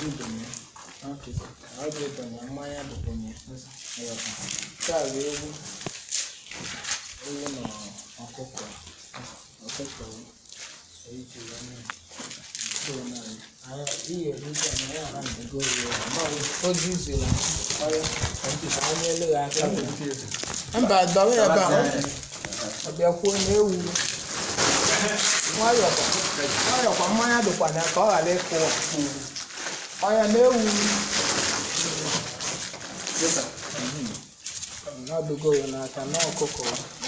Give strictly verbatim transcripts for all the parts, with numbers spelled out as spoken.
Idonye. Okay. How do you donye? Mmanya donye. Ka ewu. Ewu na ọkụkọ. Ọkụkọ. Eyi ji ya na. So na I ihe erugo na ya ha go yo. Ma o ji zela. Oya. Anyị ele aka. Mba dawe ya ba. Abịa kwuo na ewu. Nwayọ kwa. Nwayọ kwa mmanya dịkwa na ka ọ ghara ịkụ. Oya na ewu. Na dugo yo na aka na ọkụkọ.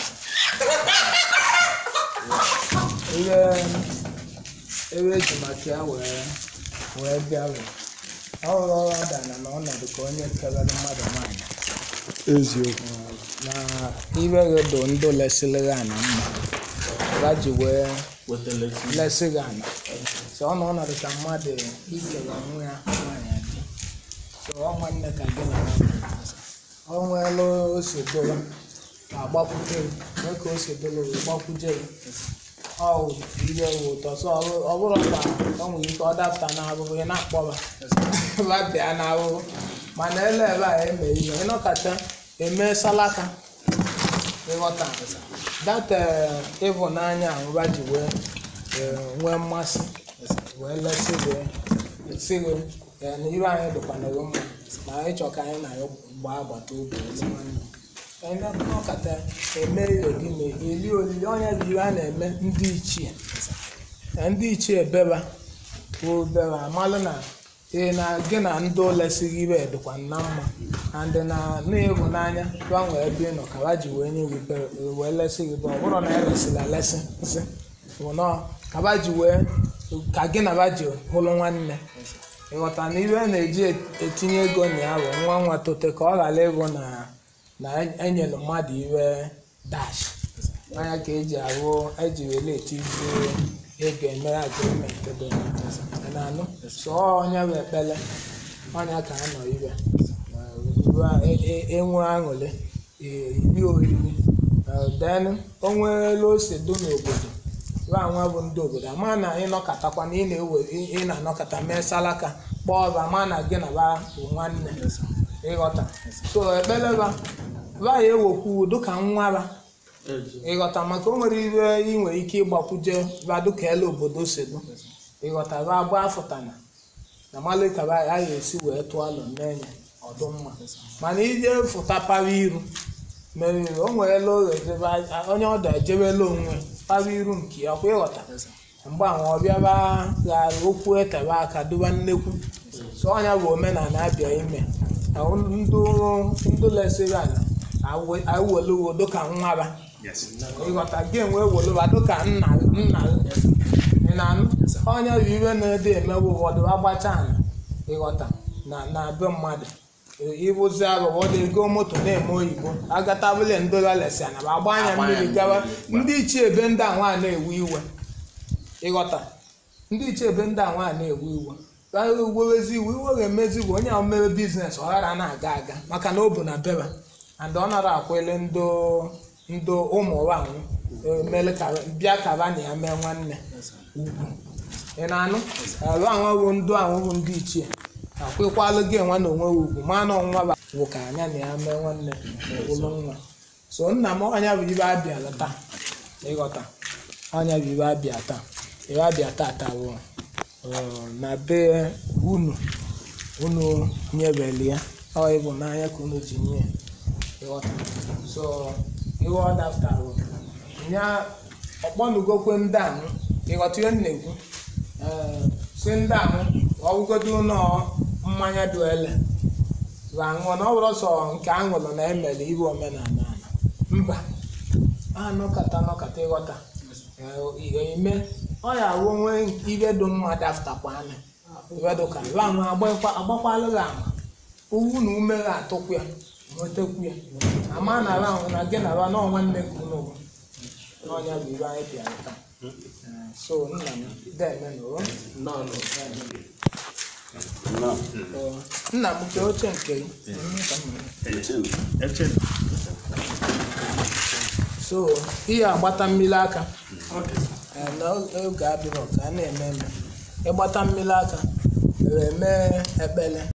Ihe ewe ji maka ya wee wee bịa wee. Ọ rụrụ ọrụ adana na ọnọdụ ka onye kebere mmadụ nwaanyị. Eziokwu. Na ibe do ndo lesịrị ana mma. Ga ji wee lesịrị ana. So ọ nọ ọnọdụ ka mmadụ ikele onwe ya nwaanyị adị. So ọ nwanne ka gị na ọ nweelu ose dolo agbakwute mee ka ose dolo gbakwuje ọ ihe ụtọ. So ọ bụrụ ka ọ nwere ike ọ dapụta n'ahụhụ ị na-akpọba ba bịa n'ahụhụ mana ele ebe a eme ihe ịnọkata eme salaka ịghọta data ịhụnanya ahụ ba ji wee nwee mmasị wee lesị wee sịrị na ibe anyị dịkwa na mma na ịchọ ka anyị na ya gbaa agbata obi anyị na-akọta eme ogime eli olili onye bụ iwe a na-eme ndị ichie ndị ichie beba obere amalụ na ee na gị na ndị olesịrị ibe dịkwa na mma na ndị na n'ịhụnanya gbanwee ebe ị nọ ka ha ji wee nye wee lesị gị bụ ọ bụrụ na eresịrị alesị sị bụ nọ ka ha ji wee ka gị na ha ji hụrụ nwanne ịghọta na ibe na-eji etinye ego na ya bụ nwa nwa tote ka ọ ghara ịbụ na na enyere mmadụ iwe dash anya ka eji arụ eji wele etizi ego emere agreement dị na anụ so onye bụ ekpele onye ka a nọ ibe enwe aṅụrị iri oriri then o nweela ose do n'obodo wa nwa bụ ndị obodo ama na ị nọkọtakwa na ị na-ewe ị na-anọkọta mee salaka kpọọ ọba ama na gị na ba bụ nwanne ịghọta so ekpele ba ba ya ewokwu dịka nwa ba ịghọta maka o nwere ibe ị nwere ike ịgbakwuje ba dịka ele obodo si dị ịghọta ba agba afụtana na malụ ka ba ya esi wee tụọ alụ n'enye ọdụ mma mana ije fụta para iru meriri o nweela onye ọdụ ejebela onwe para iru nke ya kwa ịghọta mgbe ahụ ọbịa ba ghara okwu etebe aka duba nnekwu so onye bụ omenala abịa ime ndụ lesịrị ana awụweluwo dịka nwa ba ịghọta gị enwe ewoluba dịka nna nna na-anụ onye bụ iwe na-ede emewe ụfọdụ agbacha ana ịghọta na be mmadụ ịbụzi abụọ dị ego moto na-eme oyibo agatabụle ndola lesịa na agba anya mmiri gawa ndị ichie ebe ndị anwa na-ewe iwe ịghọta ndị ichie ebe ndị anwa na-ewe iwe wewezi iwe iwe ga-emezi bụ onye ahụ mere biznes ọ ghara na-aga aga maka na o bụ na beba and ọ nara akwele ndị ụmụ ahụ mere ka bịa ka ba na ya mee nwanne ugwu ị na-anụ arụ ahụ bụ ndị ahụ bụ ndị ichie akwekwalụ gị nwa na onwe ugwu ma na ọnwa bụ ka anya na ya mee nwanne ụlọ nwa so nna m ọnya bụ ibe abịa taa ịghọta ọnya bụ ibe abịa taa ibe abịa taa taa bụ na be unu unu nyebeli ya ọ ịbụ n'anya ka unu ji nye ịghọta so iwe ọ daftarụ nya ọkpọnugokwe ndị ahụ ịghọta ihe na-ekwu si ndị ahụ ọgwụgodo ụlọ mmanya dị ele aṅụ na ọ bụrụ sọ nke aṅụrụ na emere ibe omenala mba anọkata anọkata ịghọta ime ọ ya awụ onwe ibe dị mma daftakwa anya ibe dị ka ahụ agbakwalụ gị ama owu na ume gị atụkwu ya nwetakwu ya ama na ahụ na gị na ba na nwanne gị n'ụwa n'ọnya bụ ibe anyị bịara taa so nna m deme na nna m ke oche nke so ihe agbata mmiri aka n'oge adịrọ ka a na-eme eme ịgbata mmiri aka wee mee ekpele